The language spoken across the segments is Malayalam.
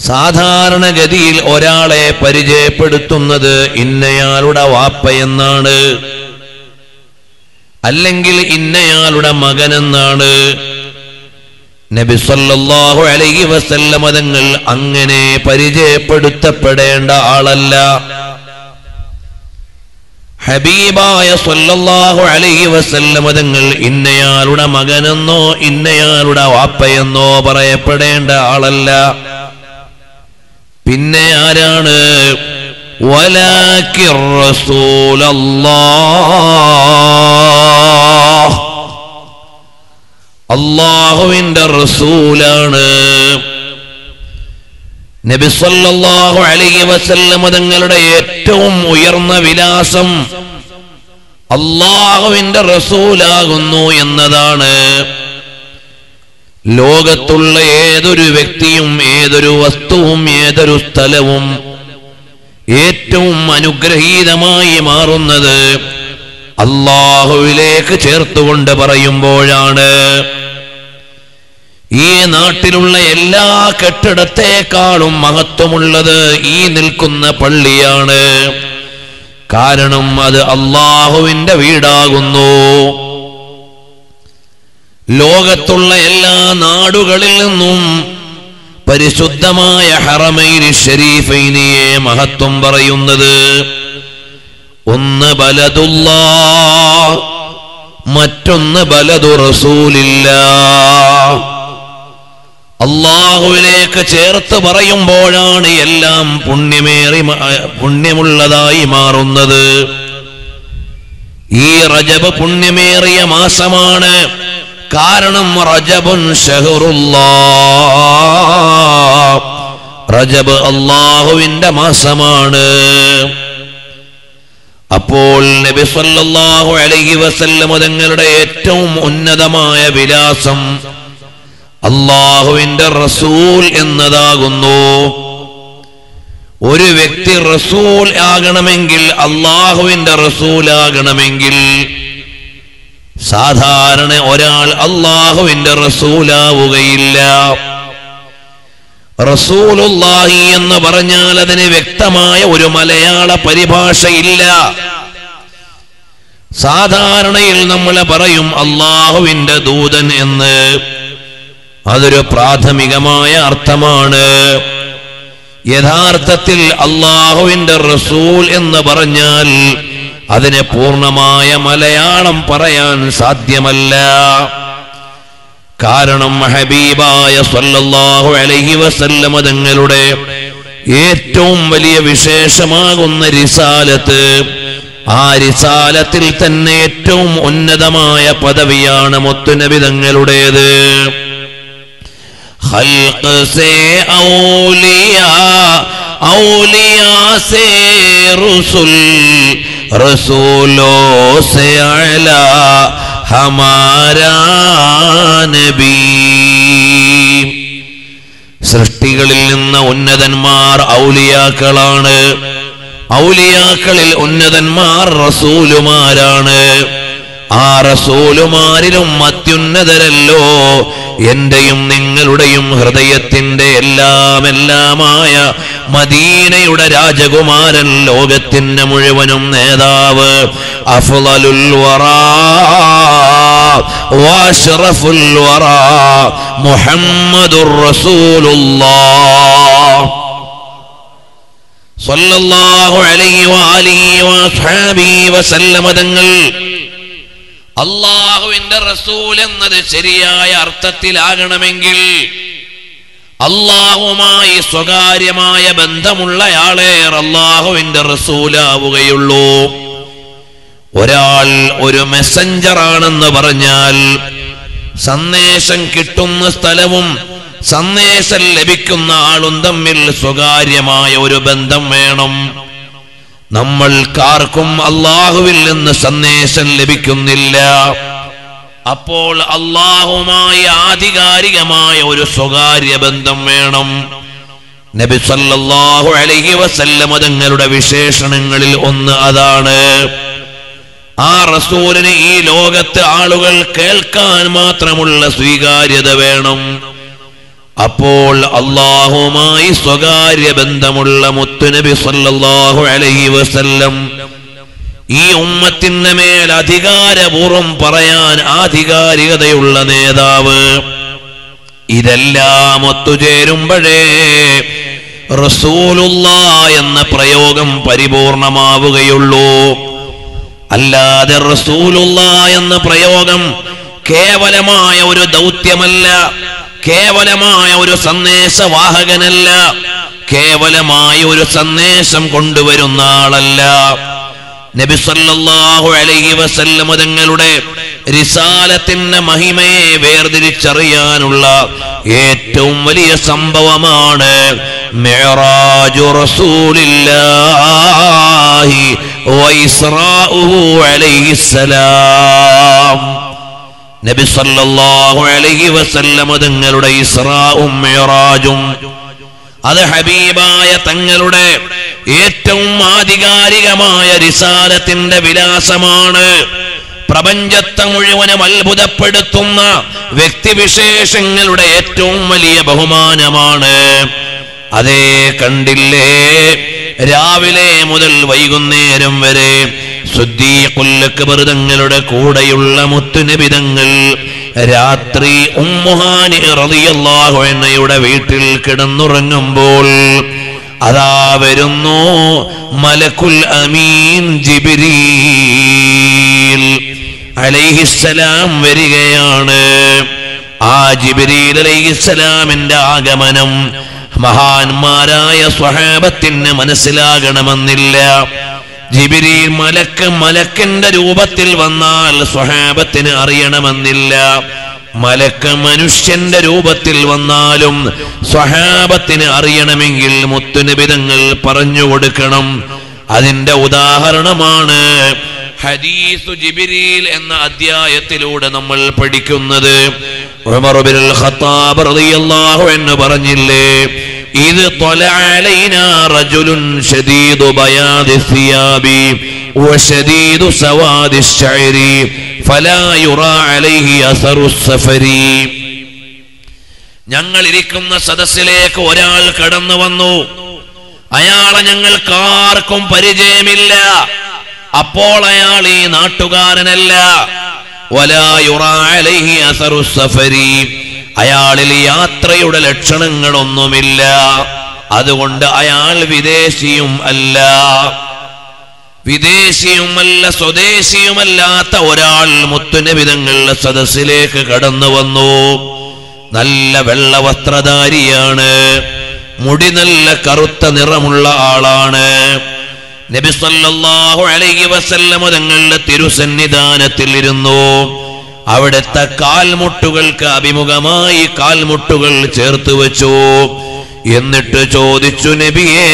സാധാരണഗതിയിൽ ഒരാളെ പരിചയപ്പെടുത്തുന്നത് ഇന്നയാളുടെ വാപ്പയെന്നാണ്, അല്ലെങ്കിൽ ഇന്നയാളുടെ മകനെന്നാണ്. നബി സല്ലല്ലാഹു അലൈഹി വസല്ലം തങ്ങൾ അങ്ങനെ പരിചയപ്പെടുത്തപ്പെടേണ്ട ആളല്ല. ഹബീബായ സല്ലല്ലാഹു അലൈഹി വസല്ലം തങ്ങൾ ഇന്നയാളുടെ മകനെന്നോ ഇന്നയാളുടെ വാപ്പയെന്നോ പറയപ്പെടേണ്ട ആളല്ല. പിന്നെ ആരാണ്? വലാകിർ റസൂലല്ലാഹ്, അല്ലാഹുവിന്റെ റസൂലാണ്. നബി സല്ലല്ലാഹു അലൈഹി വസല്ലം തങ്ങളുടെ ഏറ്റവും ഉയർന്ന വിലാസം അല്ലാഹുവിന്റെ റസൂലാകുന്നു എന്നതാണ്. ലോകത്തുള്ള ഏതൊരു വ്യക്തിയും ഏതൊരു വസ്തുവും ഏതൊരു സ്ഥലവും ഏറ്റവും അനുഗ്രഹീതമായി മാറുന്നത് അല്ലാഹുവിലേക്ക് ചേർത്തുകൊണ്ട് പറയുമ്പോഴാണ്. ഈ നാട്ടിലുള്ള എല്ലാ കെട്ടിടത്തെക്കാളും മഹത്വമുള്ളത് ഈ നിൽക്കുന്ന പള്ളിയാണ്. കാരണം അത് അല്ലാഹുവിന്റെ വീടാകുന്നു. ലോകത്തുള്ള എല്ലാ നാടുകളിൽ നിന്നും പരിശുദ്ധമായ ഹറമൈനി ശരീഫൈനിയെ മഹത്വം പറയുന്നത് ഒന്ന് ബലദുല്ലാഹ്, മറ്റൊന്ന് ബലദു റസൂലില്ലാഹ്. അല്ലാഹുവിലേക്ക് ചേർത്ത് പറയുമ്പോഴാണ് എല്ലാം പുണ്യമുള്ളതായി മാറുന്നത്. ഈ റജബ് പുണ്യമേറിയ മാസമാണ്. കാരണം റജബുൻ ശഹറുല്ലാഹ്, റജബ് അല്ലാഹുവിന്റെ മാസമാണ്. അപ്പോൾ നബി സല്ലല്ലാഹു അലൈഹി വസല്ലം തങ്ങളുടെ ഏറ്റവും ഉന്നതമായ വിലാസം അല്ലാഹുവിന്റെ റസൂൽ എന്നതാകുന്നു. ഒരു വ്യക്തി റസൂൽ ആകണമെങ്കിൽ, അല്ലാഹുവിന്റെ റസൂൽ ആകണമെങ്കിൽ സാധാരണ ഒരാൾ അല്ലാഹുവിന്റെ റസൂലാവുകയില്ല. റസൂലുള്ളാഹി എന്ന് പറഞ്ഞാൽ അതിന് വ്യക്തമായ ഒരു മലയാള പരിഭാഷയില്ല. സാധാരണയിൽ നമ്മൾ പറയും അല്ലാഹുവിന്റെ ദൂതൻ എന്ന്. അതൊരു പ്രാഥമികമായ അർത്ഥമാണ്. യഥാർത്ഥത്തിൽ അല്ലാഹുവിന്റെ റസൂൽ എന്ന് പറഞ്ഞാൽ അതിനെ പൂർണ്ണമായ മലയാളം പറയാൻ സാധ്യമല്ല. കാരണം ഹബീബായ സല്ലല്ലാഹു അലൈഹി വസല്ലം തങ്ങളുടെ ഏറ്റവും വലിയ വിശേഷമാകുന്ന റിസാലത്ത്, ആ റിസാലത്തിൽ തന്നെ ഏറ്റവും ഉന്നതമായ പദവിയാണ് മുത്തുനബി തങ്ങളുടേത്. ഖൽഖ് സേ ഔലിയാ, ഔലിയാ സേ റസൂൽ, റസൂലോ സേ അലാ ഹമാരാ നബി. സൃഷ്ടികളിൽ നിന്ന് ഉന്നതന്മാർ ഔലിയാക്കളാണ്. ഔലിയാക്കളിൽ ഉന്നതന്മാർ റസൂലുമാരാണ്. ആ റസൂലുമാരിലും അത്യുന്നതരല്ലോ എന്റെയും നിങ്ങളുടെയും ഹൃദയത്തിന്റെ എല്ലാമായ മദീനയുടെ രാജകുമാരൻ, ലോകത്തിന്റെ മുഴുവനും നേതാവ്, അഫ്ളലുൽ വറാ വഅശ്റഫുൽ വറാ മുഹമ്മദുർ റസൂലുള്ളാഹ് സ്വല്ലല്ലാഹു അലൈഹി വആലിഹി വഅസ്ഹാബിഹി വസല്ലമ തങ്ങൾ അല്ലാഹുവിന്റെ റസൂൽ എന്നത് ശരിയായ അർത്ഥത്തിലാകണമെങ്കിൽ അല്ലാഹുവുമായി സ്വകാര്യമായ ബന്ധമുള്ളയാളെ അല്ലാഹുവിന്റെ റസൂലാവുകയുള്ളൂ. ഒരാൾ ഒരു മെസ്സഞ്ചർ ആണെന്ന് പറഞ്ഞാൽ സന്ദേശം കിട്ടുന്ന സ്ഥലവും സന്ദേശം ലഭിക്കുന്ന ആളും തമ്മിൽ സ്വകാര്യമായ ഒരു ബന്ധം വേണം. നമ്മൾക്കാർക്കും അല്ലാഹുവിൽ നിന്ന് സന്ദേശം ലഭിക്കുന്നില്ല. അപ്പോൾ അല്ലാഹുവുമായി ആധികാരികമായ ഒരു സ്വകാര്യ ബന്ധം വേണം. നബി സല്ലല്ലാഹു അലൈഹി വസല്ലം തങ്ങളുടെ വിശേഷണങ്ങളിൽ ഒന്ന് അതാണ്. ആ റസൂലിന് ഈ ലോകത്ത് ആളുകൾ കേൾക്കാൻ മാത്രമുള്ള സ്വീകാര്യത വേണം. അപ്പോൾ അല്ലാഹുവുമായി സ്വകാര്യ ബന്ധമുള്ള മുത്തുനബി സല്ലല്ലാഹു അലൈഹി വസല്ലം ഈ ഉമ്മത്തിന്റെ മേൽ അധികാരപൂർവം പറയാൻ ആധികാരികതയുള്ള നേതാവ്, ഇതെല്ലാം ഒത്തുചേരുമ്പോഴേ റസൂലുള്ളാഹ് എന്ന പ്രയോഗം പരിപൂർണമാവുകയുള്ളൂ. അല്ലാതെ റസൂലുള്ളാഹ് എന്ന പ്രയോഗം കേവലമായ ഒരു ദൗത്യമല്ല, കേവലമായ ഒരു സന്ദേശവാഹകനല്ല, കേവലമായ ഒരു സന്ദേശം കൊണ്ടുവരുന്ന ആളല്ല. നബി സല്ലല്ലാഹു അലൈഹി വസല്ലം തങ്ങളുടെ റിസാലത്തിന്റെ മഹിമയെ വേർതിരിച്ചറിയാനുള്ള ഏറ്റവും വലിയ സംഭവമാണ് മിഅ്റാജു റസൂലില്ലാഹി വ ഇസ്റാഉഹു അലൈഹിസ്സലാം. നബി സല്ലല്ലാഹു അലൈഹി വസല്ലം തങ്ങളുടെ ഇസ്റാഉം മിഅ്റാജും അത് ഹബീബായ തങ്ങളുടെ ഏറ്റവും ആധികാരികമായ റിസാലത്തിന്റെ വിലാസമാണ്. പ്രപഞ്ചത്തെ മുഴുവനും അത്ഭുതപ്പെടുത്തുന്ന വ്യക്തിവിശേഷങ്ങളുടെ ഏറ്റവും വലിയ ബഹുമാനമാണ്. അതേ കണ്ടില്ലേ, രാവിലെ മുതൽ വൈകുന്നേരം വരെ സിദ്ദീഖുൽ അക്ബർ തങ്ങളുടെ കൂടെയുള്ള മുത്തുനബി തങ്ങൾ രാത്രി ഉമ്മുഹാനി റളിയല്ലാഹു അൻഹയുടെ വീട്ടിൽ കിടന്നുറങ്ങുമ്പോൾ അതാ വരുന്നു മലക്കുൽ അമീൻ ജിബ്രീൽ അലൈഹിസ്സലാം വരികയാണ്. ആ ജിബ്രീൽ അലൈഹിസ്സലാമിന്റെ ആഗമനം മഹാന്മാരായ സ്വഹാബത്തിന് മനസ്സിലാകണമെന്നില്ല. ജിബ്രീൽ മലക്കിന്റെ രൂപത്തിൽ വന്നാൽ സ്വഹാബത്തിന് അറിയണമെന്നില്ല. മലക്ക് മനുഷ്യന്റെ രൂപത്തിൽ വന്നാലും സ്വഹാബത്തിന് അറിയണമെങ്കിൽ മുത്തുനബി തങ്ങൾ പറഞ്ഞു കൊടുക്കണം. അതിന്റെ ഉദാഹരണമാണ് ഹദീസു ജിബ്രീൽ എന്ന അധ്യായത്തിലൂടെ നമ്മൾ പഠിക്കുന്നത്. ഉമർ ഇബ്നുൽ ഖത്താബ് റളിയല്ലാഹു അൻഹു പറഞ്ഞില്ലേ, ഇത് ത്വലഅ അലൈനാ റജുലുൻ ശദീദു ബയാദി സിയാബി വശദീദു സവാദി ശഅരി ഫലാ യുറാ അലൈഹി അസറു സഫരി. ഞങ്ങൾ ഇരിക്കുന്ന സദസ്സിലേക്ക് ഒരാൾ കടന്നു വന്നു. അയാളെ ഞങ്ങൾക്കാർക്കും പരിചയമില്ല. അപ്പോൾ അയാൾ ഈ നാട്ടുകാരനല്ല. വലാ യുറാ അലൈഹി അസറു സഫരി, അയാളിൽ യാത്രയുടെ ലക്ഷണങ്ങളൊന്നുമില്ല. അതുകൊണ്ട് അയാൾ വിദേശിയുമല്ല, സ്വദേശിയുമല്ലാത്ത ഒരാൾ മുത്തുനബി തങ്ങളുടെ സദസ്സിലേക്ക് കടന്നു വന്നു. നല്ല വെള്ള വസ്ത്രധാരിയാണ്, മുടി നല്ല കറുത്ത നിറമുള്ള ആളാണ്. നബി സല്ലല്ലാഹു അലൈഹി വസല്ലം തങ്ങളുടെ തിരുസന്നിധാനത്തിൽ ഇരുന്നു. അവിടുത്തെ കാൽമുട്ടുകൾക്ക് അഭിമുഖമായി കാൽമുട്ടുകൾ ചേർത്ത് വെച്ചു. എന്നിട്ട് ചോദിച്ചു, നബിയേ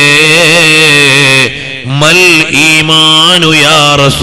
മൽ ഈമാനു യാ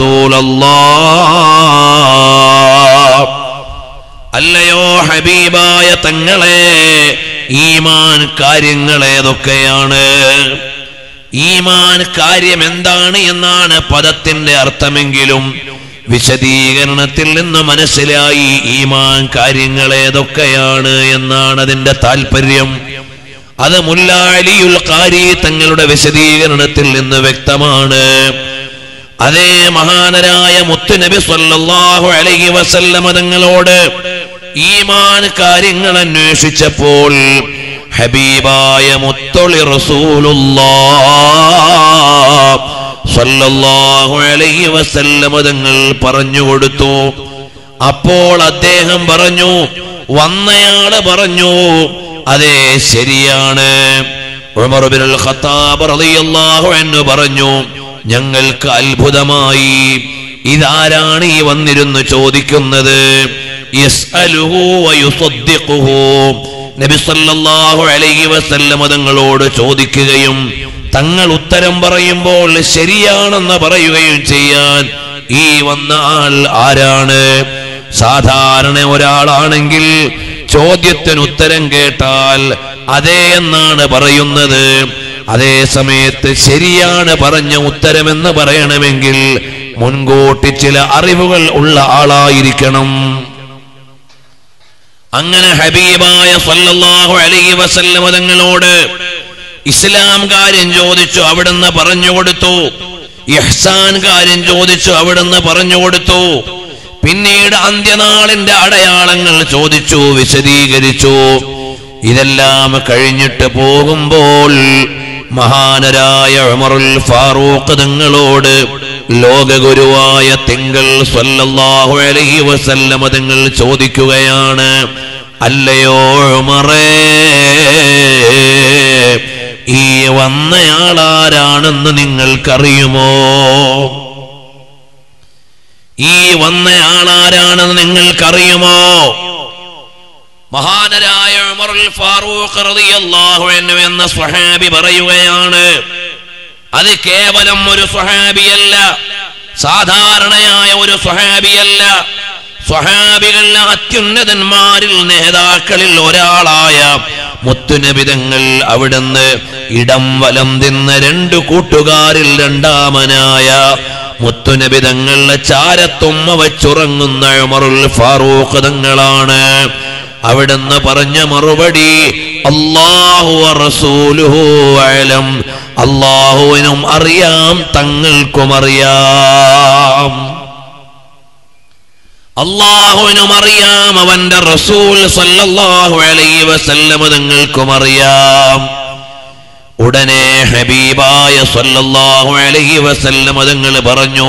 റസൂലല്ലാഹ്, അല്ലയോ ഹബീബായ തങ്ങളെ, ഈമാൻ കാര്യങ്ങൾ ഏതൊക്കെയാണ്? ഈമാൻ കാര്യം എന്താണ് എന്നാണ് പദത്തിന്റെ അർത്ഥമെങ്കിലും വിശദീകരണത്തിൽ നിന്ന് മനസ്സിലായി ഈമാൻ കാര്യങ്ങൾ ഏതൊക്കെയാണ് എന്നാണ് അതിന്റെ താല്പര്യം. അത് മുല്ലാ അലിയുൽ ഖാരി തങ്ങളുടെ വിശദീകരണത്തിൽ നിന്ന് വ്യക്തമാണ്. അതേ മഹാനരായ മുത്തുനബി സല്ലല്ലാഹു അലൈഹി വസല്ലം തങ്ങളോട് ഈമാൻ കാര്യങ്ങൾ അന്വേഷിച്ചപ്പോൾ ഹബീബായ മുത്തൊളി റസൂലുള്ളാഹ് സല്ലല്ലാഹു അലൈഹി വസല്ലം തങ്ങൾ പറഞ്ഞു കൊടുത്തു. അപ്പോൾ അദ്ദേഹം പറഞ്ഞു, വന്നയാള് പറഞ്ഞു, അതെ ശരിയാണ്. ഉമർ ഇബ്നുൽ ഖത്താബ് റളിയല്ലാഹു അൻഹു പറഞ്ഞു, ഞങ്ങൾക്ക് അത്ഭുതമായി, ഇതാരാണ് ഈ വന്നിരുന്ന് ചോദിക്കുന്നത്? യസ്അലുഹു വയുസദ്ദിഖുഹു, നബി സല്ലല്ലാഹു അലൈഹി വസല്ലം തങ്ങളോട് ചോദിക്കുകയും തങ്ങൾ ഉത്തരം പറയുമ്പോൾ ശരിയാണെന്ന് പറയുകയും ചെയ്യാൻ ഈ വന്ന ആൾ ആരാണ്? സാധാരണ ഒരാളാണെങ്കിൽ ചോദ്യത്തിന് ഉത്തരം കേട്ടാൽ അതേ എന്നാണ് പറയുന്നത്. അതേ സമയത്ത് ശരിയാണ് പറഞ്ഞ ഉത്തരമെന്ന് പറയണമെങ്കിൽ മുൻകൂട്ടി ചില അറിവുകൾ ഉള്ള ആളായിരിക്കണം. അങ്ങനെ ഹബീബായ സല്ലല്ലാഹു അലൈഹി വസല്ലം തങ്ങളോട് ഇസ്ലാം കാര്യം ചോദിച്ചു, അവിടുന്ന് പറഞ്ഞു കൊടുത്തു. ഇഹ്സാൻ കാര്യം ചോദിച്ചു, അവിടുന്ന് പറഞ്ഞു കൊടുത്തു. പിന്നീട് അന്ത്യനാളിന്റെ അടയാളങ്ങൾ ചോദിച്ചു, വിശദീകരിച്ചു. ഇതെല്ലാം കഴിഞ്ഞിട്ട് പോകുമ്പോൾ മഹാനരായ ഉമറുൽ ഫാറൂഖ് തങ്ങളോട് ലോകഗുരുവായ തിങ്കൾ സല്ലല്ലാഹു അലൈഹി വസല്ലം തങ്ങൾ ചോദിക്കുകയാണ്, അല്ലയോ ഉമറേ, ഈ വന്നയാളാരാണെന്ന് നിങ്ങൾക്കറിയുമോ? ഈ വന്നയാളാരാണെന്ന് നിങ്ങൾക്കറിയുമോ? മഹാനരായ ഉമറുൽ ഫാറൂഖ് റളിയല്ലാഹു അൻഹു എന്ന സ്വഹാബി പറയുകയാണ്, അത് കേവലം ഒരു സ്വഹാബിയല്ല, സാധാരണയായ ഒരു സ്വഹാബിയല്ല. സ്വഹാബികളുടെ അത്യുന്നതന്മാരിൽ നേതാക്കളിൽ ഒരാളായ മുത്തുനബി തങ്ങൾ അവിടുന്ന് ഇടം വലം തിന്ന രണ്ടു കൂട്ടുകാരിൽ രണ്ടാമനായ മുത്തുനബി തങ്ങളുടെ ചാരത്തുമ്മ വച്ചുറങ്ങുന്ന ഉമറുൽ ഫാറൂഖ് തങ്ങളാണ്. അവിടുന്ന് പറഞ്ഞ മറുപടി, അല്ലാഹു വറസൂലുഹു അഅലം, അല്ലാഹുവിനും അറിയാം, തങ്ങൾക്കും അറിയാം. അല്ലാഹുവിനും അറിയാം, അവന്റെ റസൂൽ സല്ലല്ലാഹു അലൈഹി വസല്ലം തങ്ങൾക്കും അറിയാം. ഉടനെ ഹബീബായ സല്ലല്ലാഹു അലൈഹി വസല്ലം തങ്ങൾ പറഞ്ഞു,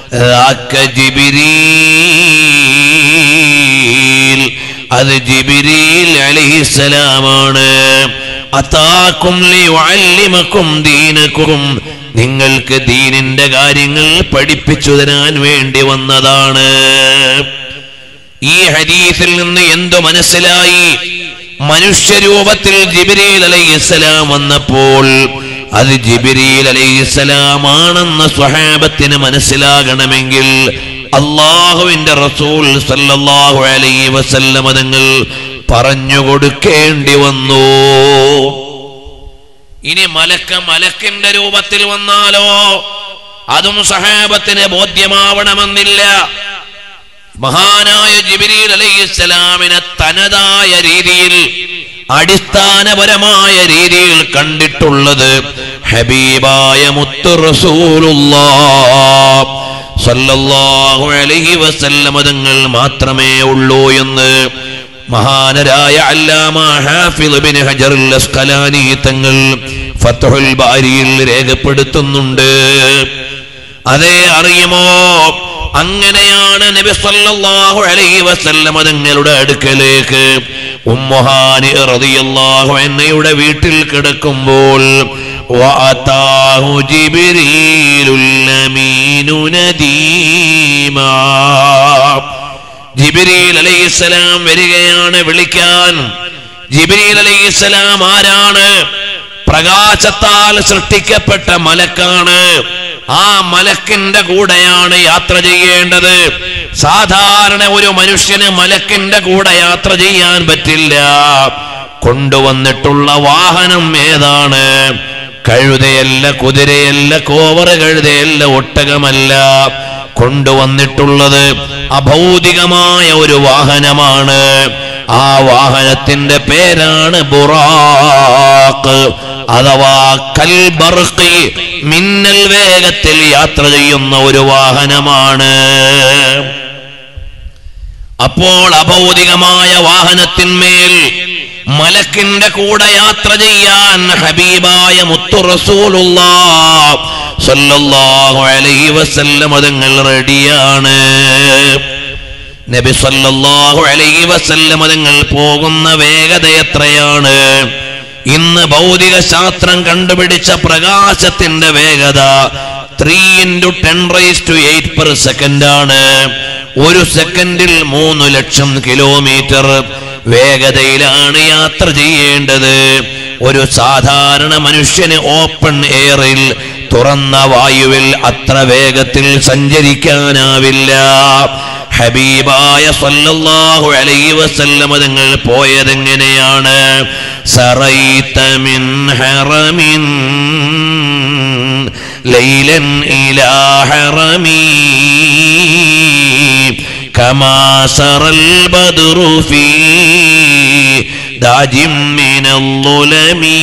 ജിബ്രീൽ, അത് ജിബ്രീൽ അലൈഹിസ്സലാമാണ്. അതാകും ലിയുഅല്ലിമകും ദീനകും, നിങ്ങൾക്ക് ദീനിന്റെ കാര്യങ്ങൾ പഠിപ്പിച്ചു തരാൻ വേണ്ടി വന്നതാണ്. ഈ ഹദീസിൽ നിന്ന് എന്തു മനസ്സിലായി? മനുഷ്യരൂപത്തിൽ ജിബ്രീൽ അലൈഹിസ്സലാം വന്നപ്പോൾ അത് ജിബ്രീൽ അലൈഹിസ്സലാമാണെന്ന് സ്വഹാബത്തിന് മനസ്സിലാകണമെങ്കിൽ അല്ലാഹുവിന്റെ റസൂൽ സല്ലല്ലാഹു അലൈഹി വസല്ലം തങ്ങൾ പറഞ്ഞു കൊടുക്കേണ്ടി വന്നു. ഇനി മലക്കിന്റെ രൂപത്തിൽ വന്നാലോ അതും സഹാബത്തിന് ബോധ്യമാവണമെന്നില്ല. മഹാനായ ജിബ്രീൽ അലൈഹിസ്സലാമിനെ തനതായ രീതിയിൽ, അടിസ്ഥാനപരമായ രീതിയിൽ കണ്ടിട്ടുള്ളത് ഹബീബായ മുത്തു റസൂലുള്ളാഹ് സല്ലല്ലാഹു അലൈഹി വസല്ലം തങ്ങൾ മാത്രമേ ഉള്ളൂ എന്ന് മഹാനരായ അല്ലാമ ഹാഫിദ് ഇബ്നു ഹജർ അൽ അസ്ഖലാനി തങ്ങൾ ഫത്ഹുൽ ബാരിയിൽ രേഖപ്പെടുത്തുന്നുണ്ട്. അതേ അറിയുമോ? അങ്ങനെയാണ് നബി സല്ലല്ലാഹു അലൈഹി വസല്ലം തങ്ങളുടെ അടുക്കലേക്ക് ഉമ്മുഹാനി റളിയല്ലാഹു അൻഹയുടെ വീട്ടിൽ കിടക്കുമ്പോൾ വഅതാഹു ജിബ്രീലുൽ അമീനു നദീമാ, ജിബ്രീൽ അലൈഹിസ്സലാം വരികയാണ് വിളിക്കാൻ. ജിബ്രീൽ അലൈഹിസ്സലാം ആരാണ്? പ്രകാശത്താൽ സൃഷ്ടിക്കപ്പെട്ട മലക്കാണ്. ആ മലക്കിന്റെ കൂടെയാണ് യാത്ര ചെയ്യേണ്ടത്. സാധാരണ ഒരു മനുഷ്യന് മലക്കിന്റെ കൂടെ യാത്ര ചെയ്യാൻ പറ്റില്ല. കൊണ്ടുവന്നിട്ടുള്ള വാഹനം ഏതാണ്? കഴുതയല്ല, കുതിരയല്ല, കോവർ കഴുതയല്ല, ഒട്ടകമല്ല. കൊണ്ടുവന്നിട്ടുള്ളത് അഭൗതികമായ ഒരു വാഹനമാണ്. ആ വാഹനത്തിന്റെ പേരാണ് ബുറാഖ്, അഥവാ കൽബർഖി, മിന്നൽ വേഗത്തിൽ യാത്ര ചെയ്യുന്ന ഒരു വാഹനമാണ്. അപ്പോൾ അഭൗതികമായ വാഹനത്തിന്മേൽ മലക്കിന്റെ കൂടെ യാത്ര ചെയ്യാൻ ഹബീബായ മുത്തു റസൂലുള്ളാഹ് സല്ലല്ലാഹു അലൈഹി വസല്ലം തങ്ങൾ റെഡിയാണ്. നബി സല്ലല്ലാഹു അലൈഹി വസല്ലം തങ്ങൾ പോകുന്ന വേഗത എത്രയാണ്? ഇന്ന് ഭൗതിക ശാസ്ത്രം കണ്ടുപിടിച്ച പ്രകാശത്തിന്റെ വേഗത 3×10⁸ ആണ്. ഒരു സെക്കൻഡിൽ 3 ലക്ഷം കിലോമീറ്റർ വേഗതയിലാണ് യാത്ര ചെയ്യേണ്ടത്. ഒരു സാധാരണ മനുഷ്യന് ഓപ്പൺ എയറിൽ, തുറന്ന വായുവിൽ അത്ര വേഗത്തിൽ സഞ്ചരിക്കാനാവില്ല. ഹബീബായ സല്ലല്ലാഹു അലൈഹി വസല്ലം തങ്ങൾ പോയതെങ്ങനെയാണ്? സറൈത മിൻ ഹറമിൻ ലൈലൻ ഇലാ ഹറമി കമാ സറൽ ബദ്റു ഫീ ദാജിം മിനൽ ളുലമി.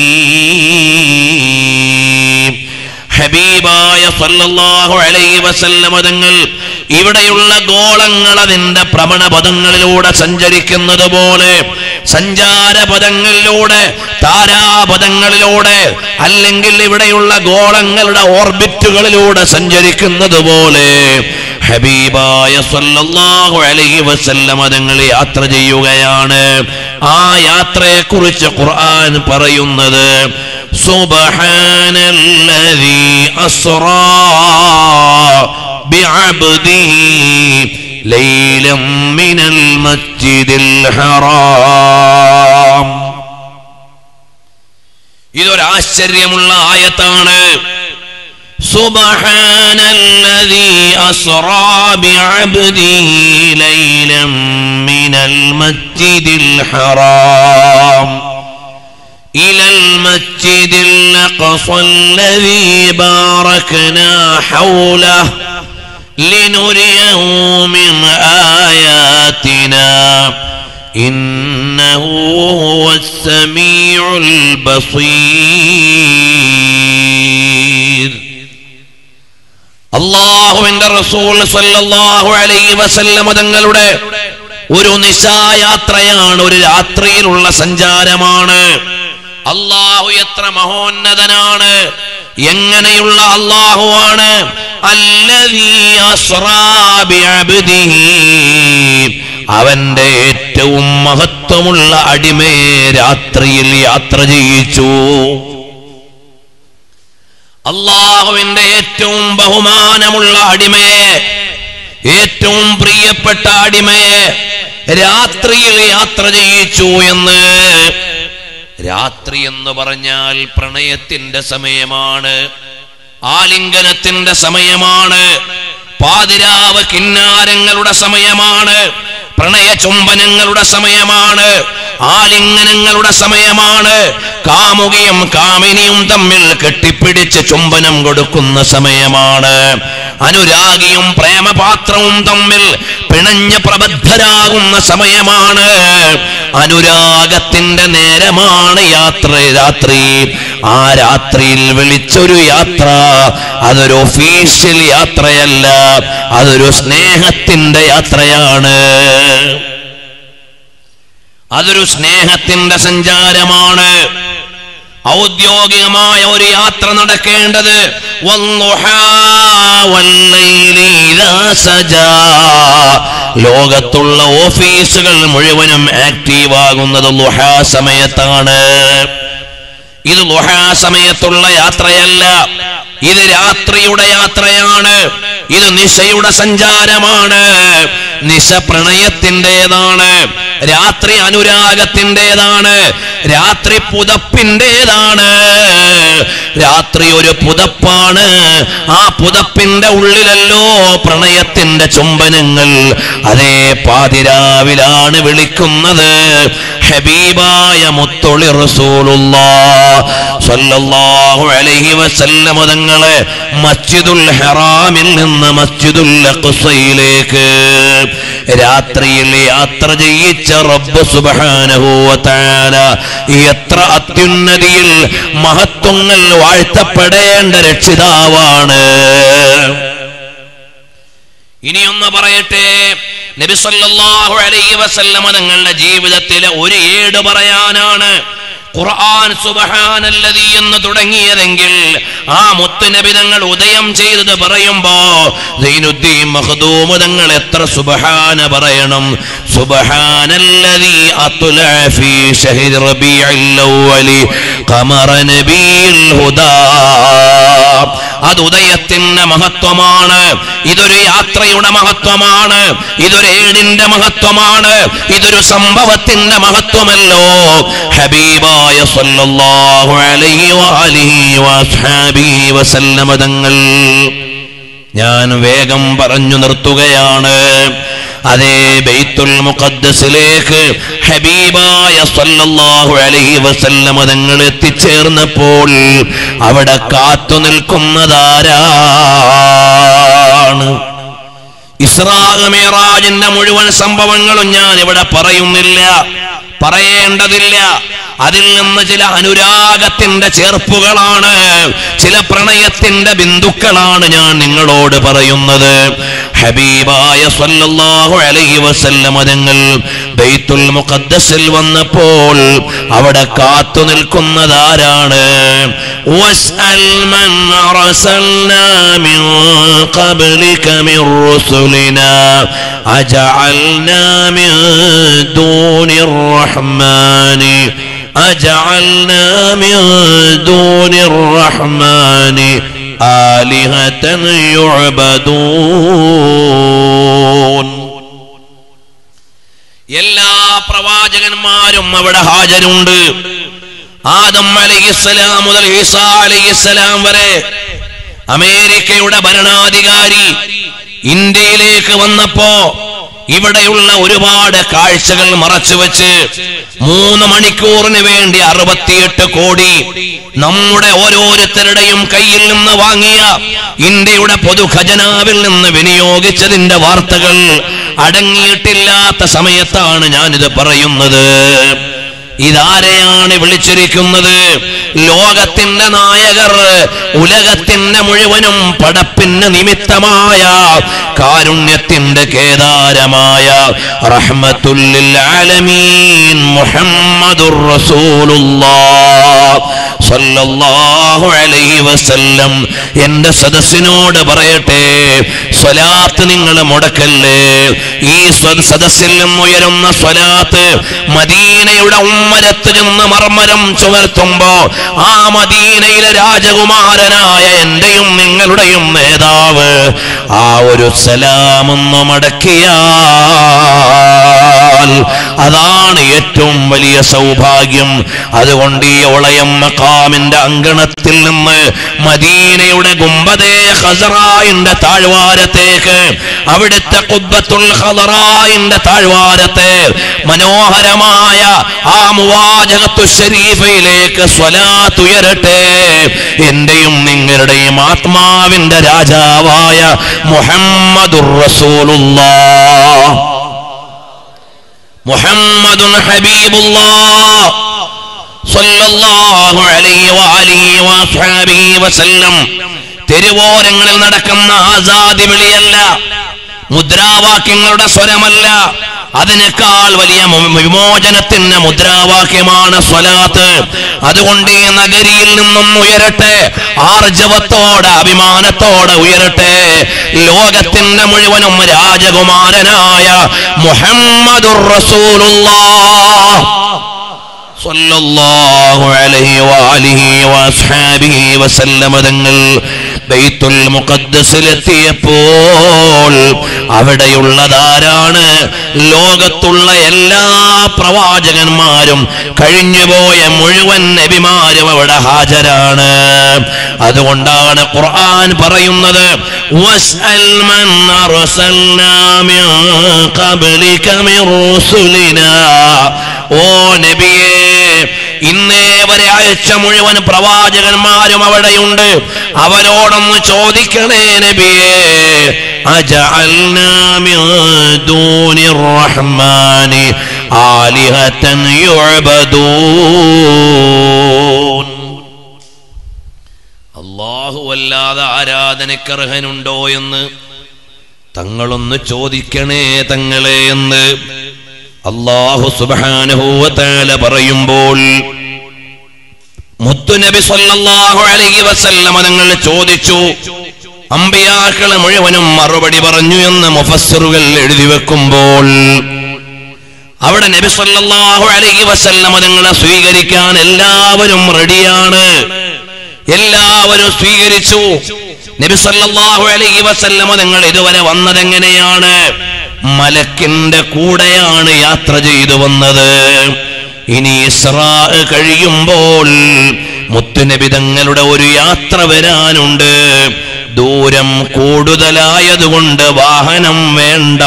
ഹബീബായ സല്ലല്ലാഹു അലൈഹി വസല്ലം തങ്ങൾ ഇവിടെയുള്ള ഗോളങ്ങൾ അതിന്റെ ഭ്രമണപഥങ്ങളിലൂടെ സഞ്ചരിക്കുന്നത് പോലെ, സഞ്ചാരപഥങ്ങളിലൂടെ, താരാപഥങ്ങളിലൂടെ, അല്ലെങ്കിൽ ഇവിടെയുള്ള ഗോളങ്ങളുടെ ഓർബിറ്റുകളിലൂടെ സഞ്ചരിക്കുന്നത് പോലെ ഹബീബായ സല്ലല്ലാഹു അലൈഹി വസല്ലം തങ്ങൾ യാത്ര ചെയ്യുകയാണ്. ആ യാത്രയെക്കുറിച്ച് ഖുർആൻ പറയുന്നത് സുബ്ഹാനല്ലദീ അസ്റാ ബിഅബ്ദിഹി ലൈലൻ മിനൽ മസ്ജിദിൽ ഹറാം. ഇതൊരു ആശ്ചര്യമുള്ള ആയത്താണ്. സുബ്ഹാനല്ലദീ അസ്റാ ബിഅബ്ദിഹി ലൈലൻ മിനൽ മസ്ജിദിൽ ഹറാം ഇലൽ മസ്ജിദിൽ അഖ്സല്ലദീ ബാറക്നാ ഹൗലഹു ലിനുരിയഹു മിൻ ആയാതിനാ ഇന്നഹു ഹുവസ് സമീഉൽ ബസീർ. അല്ലാഹുവിന്റെ റസൂൽ സല്ലല്ലാഹു അലൈഹി വസല്ലം തങ്ങളുടെ ഒരു നിശായാത്രയാണ്, ഒരു രാത്രിയിലുള്ള സഞ്ചാരമാണ്. അല്ലാഹു എത്ര മഹോന്നതനാണ്, എങ്ങനെയുള്ള അല്ലാഹുവാണ്. അല്ലദീ അസ്റാ ബിഅബ്ദിഹി, അവന്റെ ഏറ്റവും മഹത്വമുള്ള അടിമയെ രാത്രിയിൽ യാത്ര ചെയ്യിച്ചു. അല്ലാഹുവിന്റെ ഏറ്റവും ബഹുമാനമുള്ള അടിമയെ, ഏറ്റവും പ്രിയപ്പെട്ട അടിമയെ രാത്രിയിൽ യാത്ര ചെയ്യിച്ചു എന്ന്. രാത്രി എന്ന് പറഞ്ഞാൽ പ്രണയത്തിന്റെ സമയമാണ്, ആലിംഗനത്തിന്റെ സമയമാണ്, പാതിരാവ് കിന്നാരങ്ങളുടെ സമയമാണ്, പ്രണയ ചുംബനങ്ങളുടെ സമയമാണ്, ആലിംഗനങ്ങളുടെ സമയമാണ്, കാമുകിയും കാമിനിയും തമ്മിൽ കെട്ടിപ്പിടിച്ച് ചുംബനം കൊടുക്കുന്ന സമയമാണ്, അനുരാഗിയും പ്രേമപാത്രവും തമ്മിൽ പിണഞ്ഞ് പ്രബദ്ധരാകുന്ന സമയമാണ്, അനുരാഗത്തിന്റെ നേരമാണ് രാത്രി. ആ രാത്രിയിൽ വിളിച്ചൊരു യാത്ര, അതൊരു ഒഫീഷ്യൽ യാത്രയല്ല, അതൊരു സ്നേഹത്തിന്റെ യാത്രയാണ്, അതൊരു സ്നേഹത്തിന്റെ സഞ്ചാരമാണ്. ഔദ്യോഗികമായ ഒരു യാത്ര നടക്കേണ്ടത് ലോകത്തുള്ള ഓഫീസുകൾ മുഴുവനും ആക്റ്റീവ് ആകുന്നത് ളുഹാ സമയത്താണ്. ഇത് ളുഹാ സമയത്തുള്ള യാത്രയല്ല, ഇത് രാത്രിയുടെ യാത്രയാണ്, ഇത് നിശയുടെ സഞ്ചാരമാണ്. നിശ പ്രണയത്തിൻ്റെതാണ്, രാത്രി അനുരാഗത്തിൻ്റെതാണ്, രാത്രി പുതപ്പിൻ്റെതാണ്. രാത്രി ഒരു പുതപ്പാണ്, ആ പുതപ്പിന്റെ ഉള്ളിലല്ലോ പ്രണയത്തിന്റെ ചുംബനങ്ങൾ. അതേ പാതിരാവിലാണ് വിളിക്കുന്നത്. ഹബീബായ മുത്തൊളി റസൂലുള്ളാഹ് സ്വല്ലല്ലാഹു അലൈഹി വസല്ലം തങ്ങളെ മസ്ജിദുൽ ഹറാമിൽ നിന്ന് മസ്ജിദുൽ അഖ്സയിലേക്ക് രാത്രിയിൽ യാത്ര ചെയ്യിച്ച റബ്ബ് സുബ്ഹാനഹു വ തആല എത്ര അത്യുന്നതിയിൽ മഹത്വങ്ങൾ വാഴ്ത്തപ്പെടേണ്ട രക്ഷിതാവാണ്. ഇനിയൊന്ന് പറയട്ടെ, നബി സല്ലല്ലാഹു അലൈഹി വസല്ലം തങ്ങളുടെ ജീവിതത്തിലെ ഒരു ഏട് പറയാനാണ് ഖുർആൻ സുബ്ഹാനല്ലദീ എന്ന് തുടങ്ങിയതെങ്കിൽ ആ മുത്തുനബി തങ്ങൾ ഉദയം ചെയ്തത് പറയുമ്പോ സൈനുദ്ദീൻ മഖ്ദൂം തങ്ങൾ എത്ര സുബ്ഹാന പറയണം. സുബ്ഹാനല്ലദീ അത്ലഅ ഫീ ശഹ്രി റബീഉൽ അവ്വലി ഖമറ നബിയിൽ ഹുദാ. അത് ഉദയത്തിന്റെ മഹത്വമാണ്, ഇതൊരു യാത്രയുടെ മഹത്വമാണ്, ഇതൊരു ഏടിന്റെ മഹത്വമാണ്, ഇതൊരു സംഭവത്തിന്റെ മഹത്വമല്ലോ. ഹബീബായ സല്ലല്ലാഹു അലൈഹി വആലിഹി വഅസ്ഹാബിഹി വസല്ലമ തങ്ങൾ. ഞാൻ വേഗം പറഞ്ഞു നിർത്തുകയാണ്. അതേ ബൈത്തുൽ മുഖദ്ദസിലേക്ക് ഹബീബായ സല്ലല്ലാഹു അലൈഹി വസല്ലമ തങ്ങൾ എത്തിച്ചേർന്നപ്പോൾ അവിടെ കാത്തു നിൽക്കുന്നതാരാണ്? ഇസ്രാ മിഅ്റാജിന്റെ മുഴുവൻ സംഭവങ്ങളും ഞാൻ ഇവിടെ പറയുന്നില്ല. പറയേണ്ടതില്ല. അതിൽ നിന്ന് ചില അനുരാഗത്തിന്റെ ചേർപ്പുകളാണ്, ചില പ്രണയത്തിന്റെ ബിന്ദുക്കളാണ് ഞാൻ നിങ്ങളോട് പറയുന്നത്. ഹബീബായ സല്ലല്ലാഹു അലൈഹി വസല്ലം തങ്ങൾ ബൈത്തുൽ മുഖദ്ദസിൽ വന്നപ്പോൾ അവിടെ കാത്തു നിൽക്കുന്നതാരാണ്? വസ്അൽ മൻ അർസൽനാ മിൻ ഖബ്ലിക മിൻ റുസുലിനാ അജഅൽനാ മിൻ ദൂനിർ റഹ്മാനി അജഅൽനാ മിൻ ദൂനിർ റഹ്മാനി ആലിഹതൻ യുഅബദൂൻ. എല്ലാ പ്രവാചകന്മാരും അവിടെ ഹാജരുണ്ട്. ആദം അലൈഹിസ്സലാം മുതൽ ഈസാ അലൈഹിസ്സലാം വരെ. അമേരിക്കയുടെ ഭരണാധികാരി ഇന്ത്യയിലേക്ക് വന്നപ്പോ ഇവിടെയുള്ള ഒരുപാട് കാഴ്ചകൾ മറച്ചുവെച്ച് 3 മണിക്കൂറിന് വേണ്ടി 68 കോടി നമ്മുടെ ഓരോരുത്തരുടെയും കയ്യിൽ നിന്ന് വാങ്ങിയ ഇന്ത്യയുടെ പൊതുഖജനാവിൽ നിന്ന് വിനിയോഗിച്ചതിന്റെ വാർത്തകൾ അടങ്ങിയിട്ടില്ലാത്ത സമയത്താണ് ഞാനിത് പറയുന്നത്. ഇതാരെയാണ് വിളിച്ചിരിക്കുന്നത്? ലോകത്തിന്റെ നായകർ, ഉലകത്തിന്റെ മുഴുവനും പടപ്പിന് നിമിത്തമായ, കാരുണ്യത്തിന്റെ കേദാരമായ റഹ്മത്തുൽ ലിൽ ആലമീൻ മുഹമ്മദുർ റസൂലുള്ളാഹ് സല്ലല്ലാഹു അലൈഹി വസല്ലം എന്റെ സദസ്സിനോട് പറയട്ടെ, സ്വലാത്ത് നിങ്ങൾ മുടക്കല്ലേ. ഈ സദസ്സിൽ നിന്ന് ഉയരുന്ന സ്വലാത്ത് മദീനയുടെ ഉമ്മരത്ത് നിന്ന് മർമരം ചുമർത്തുമ്പോ ആ മദീനയിലെ രാജകുമാരനായ എന്റെയും നിങ്ങളുടെയും നേതാവ് ആ ഒരു സലാമൊന്നു മടക്കിയാൽ അതാണ് ഏറ്റവും വലിയ സൗഭാഗ്യം. അതുകൊണ്ട് ഈ ഒളയം മഖാമിന്റെ അങ്കണത്തിൽ നിന്ന് മദീനയുടെ ഗുംബദേ ഖസറായിന്റെ താഴ്വാരത്തേക്ക്, അവിടുത്തെ ഖുബ്ബത്തുൽ ഖദറായിന്റെ താഴ്വാരത്തെ മനോഹരമായ ആ മുവാജഹത്തു ശരീഫയിലേക്ക് സ്വലാത്ത് ഉയരട്ടെ. എന്റെയും നിങ്ങളുടെയും ആത്മാവിന്റെ രാജാവായ മുഹമ്മദുർ റസൂലുള്ളാഹ് മുഹമ്മദുൻ ഹബീബുല്ലാഹ് സല്ലല്ലാഹു അലൈഹി വആലിഹി വസഹബിഹി വസല്ലം. തെരുവോരങ്ങളിൽ നടക്കുന്ന ആസാദി വിളിയല്ല, മുദ്രാവാക്യങ്ങളുടെ സ്വരമല്ല, അതിനേക്കാൾ വലിയ വിമോചനത്തിന്റെ മുദ്രാവാക്യമാണ് സ്വലാത്ത്. അതുകൊണ്ട് ഈ നഗരിയിൽ നിന്നും ഉയരട്ടെ, ആർജവത്തോടെ അഭിമാനത്തോടെ ഉയരട്ടെ, ലോകത്തിന്റെ മുഴുവനും രാജകുമാരനായ മുഹമ്മദുർ റസൂലുള്ളാഹ് സല്ലല്ലാഹു അലൈഹി വആലിഹി വസഹബിഹി വസല്ലം തങ്ങൾ ബൈത്തുൽ മുഖദ്ദസിലെത്തിയപ്പോൾ അവിടെയുള്ളതാരാണ്? ലോകത്തുള്ള എല്ലാ പ്രവാചകന്മാരും കഴിഞ്ഞുപോയ മുഴുവൻ നബിമാരും അവിടെ ഹാജരാണ്. അതുകൊണ്ടാണ് ഖുർആൻ പറയുന്നത്, വസ്അൽ മൻ അർസൽനാ മിൻ ഖബ്ലിക മിൻ റുസുലിനാ. ഓ നബിയേ, ഇന്നേ വരെ അയച്ച മുഴുവൻ പ്രവാചകന്മാരും അവിടെയുണ്ട്. അവരോടൊന്ന് ചോദിക്കണേ നബിയേ, അജഅൽനാ മിൻ ദൂനിർ റഹ്മാനി ആലിഹതൻ യുഅബദൂൻ. അല്ലാഹു അല്ലാതെ ആരാധനക്കർഹനുണ്ടോ എന്ന് തങ്ങളൊന്ന് ചോദിക്കണേ തങ്ങളെ എന്ന് അല്ലാഹു സുബ്ഹാനഹു വ തആല പറയുമ്പോൾ മുത്തുനബി സല്ലല്ലാഹു അലൈഹി വസല്ലം തങ്ങൾ ചോദിച്ചു. അമ്പിയാക്കൾ മുഴുവനും മറുപടി പറഞ്ഞു എന്ന് മുഫസ്സിറുകൾ എഴുതി വെക്കുമ്പോൾ അവിടെ നബി സല്ലല്ലാഹു അലൈഹി വസല്ലം തങ്ങളെ സ്വീകരിക്കാൻ എല്ലാവരും റെഡിയാണ്. എല്ലാവരും സ്വീകരിച്ചു. നബി സല്ലല്ലാഹു അലൈഹി വസല്ലം തങ്ങൾ ഇതുവരെ വന്നതെങ്ങനെയാണ്? മലക്കിന്റെ കൂടെയാണ് യാത്ര ചെയ്തു വന്നത്. ഇനി ഇസ്രാ കഴിയുമ്പോൾ മുത്തുനബി തങ്ങളുടെ ഒരു യാത്ര വരാനുണ്ട്. ദൂരം കൂടുതലായതുകൊണ്ട് വാഹനം വേണ്ട.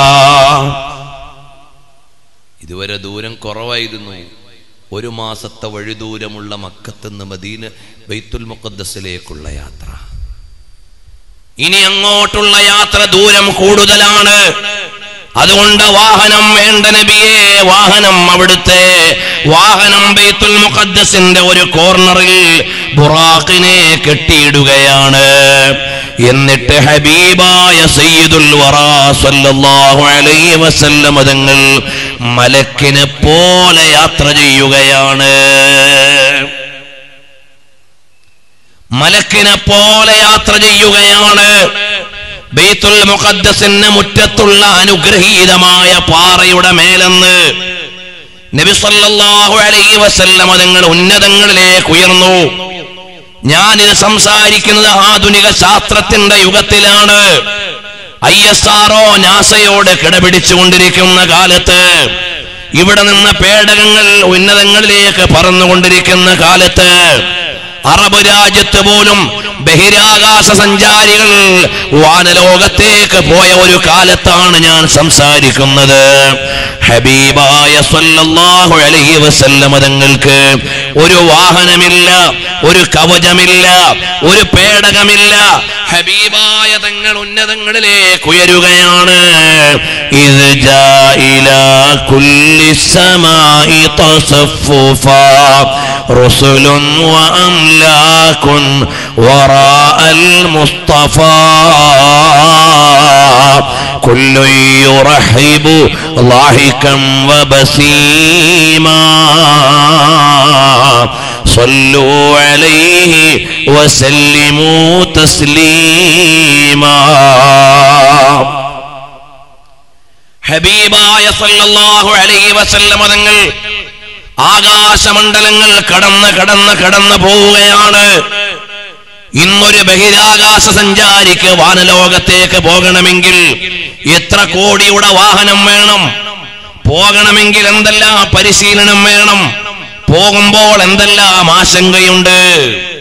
ഇതുവരെ ദൂരം കുറവായിരുന്നു. 1 മാസത്തെ വഴിദൂരമുള്ള മക്കത്തുനിന്ന് മദീന ബൈത്തുൽ മുഖദ്ദസിലേക്കുള്ള യാത്ര. ഇനി അങ്ങോട്ടുള്ള യാത്ര ദൂരം കൂടുതലാണ്. അതുകൊണ്ട് വാഹനം വേണ്ട നബിയെ, വാഹനം അവിടുത്തെ വാഹനം ബൈത്തുൽ മുഖദ്ദസിന്റെ ഒരു കോർണറിൽ ബുറാഖിനെ കെട്ടിയിടുകയാണ്. എന്നിട്ട് ഹബീബായ സയ്യിദുൽ വറാ സല്ലല്ലാഹു അലൈഹി വസല്ലം തങ്ങൾ മലക്കിനെ പോലെ യാത്ര ചെയ്യുകയാണ്. മലക്കിനെ പോലെ യാത്ര ചെയ്യുകയാണ്. ബൈത്തുൽ മുഖദ്ദസിന്റെ മുറ്റത്തുള്ള അനുഗ്രഹീതമായ പാറയുടെ മേലെന്ന് നബി സല്ലല്ലാഹു അലൈഹി വസല്ലം തങ്ങൾ ഉന്നതങ്ങളിലേക്ക് ഉയർന്നു. ഞാനിത് സംസാരിക്കുന്നത് ആധുനിക ശാസ്ത്രത്തിന്റെ യുഗത്തിലാണ്. ISRO നാസയോട് കിടപിടിച്ചുകൊണ്ടിരിക്കുന്ന കാലത്ത്, ഇവിടെ നിന്ന് പേടകങ്ങൾ ഉന്നതങ്ങളിലേക്ക് പറന്നുകൊണ്ടിരിക്കുന്ന കാലത്ത്, അറബ് രാജ്യത്ത് പോലും ബഹിരാകാശ സഞ്ചാരികൾ വാനലോകത്തേക്ക് പോയ ഒരു കാലത്താണ് ഞാൻ സംസാരിക്കുന്നത്. ഹബീബായ സല്ലല്ലാഹു അലൈഹി വസല്ലം തങ്ങൾക്ക് ഒരു വാഹനമില്ല, ഒരു കവചമില്ല, ഒരു പേടകമില്ല. ഹബീബായ തങ്ങൾ ഉന്നതങ്ങളിലേക്ക് ഉയരുകയാണ്. ഇദ് ജാഇലാ കുല്ലി സമാഇ തസഫുഫാ റസൂലുൻ വഅംലാകുൻ വറാഅൽ മുസ്തഫാ കുല്ലു യുറഹിബു ളാഹികം വബസീമാ صلوا عليه وسلموا تسليما. ഹബീബായ സല്ലല്ലാഹു അലൈഹി വസല്ലം തങ്ങൾ ആകാശമണ്ഡലങ്ങൾ കടന്ന് പോവുകയാണ്. ഇന്നൊരു ബഹിരാകാശ സഞ്ചാരിക്ക് വാനലോകത്തേക്ക് പോകണമെങ്കിൽ എത്ര കോടിയുടെ വാഹനം വേണം? പോകണമെങ്കിൽ എന്തെല്ലാം പരിശീലനം വേണം? പോകുമ്പോൾ എന്തെല്ലാം ആശങ്കയുണ്ട്?